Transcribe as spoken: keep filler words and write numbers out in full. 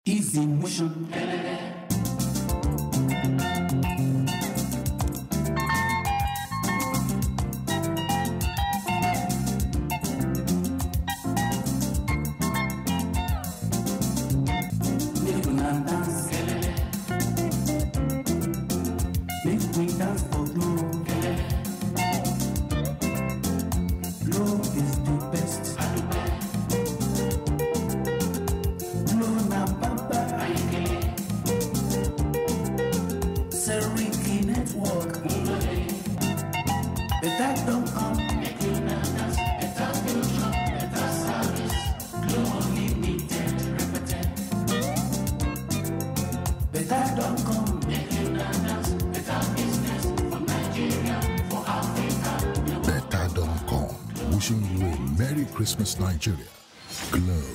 Easy motion. Make una dance. Make we dance for glow. Glow is the best. Glow na baba. Seriki Network. Better don't come. Make you na dance. Better future. Better service. Glow unlimited. Repeated. Better don't come. Make you na dance. Better business for Nigeria, for Africa. Better don't come. Wishing you a Merry Christmas, Nigeria. Glow.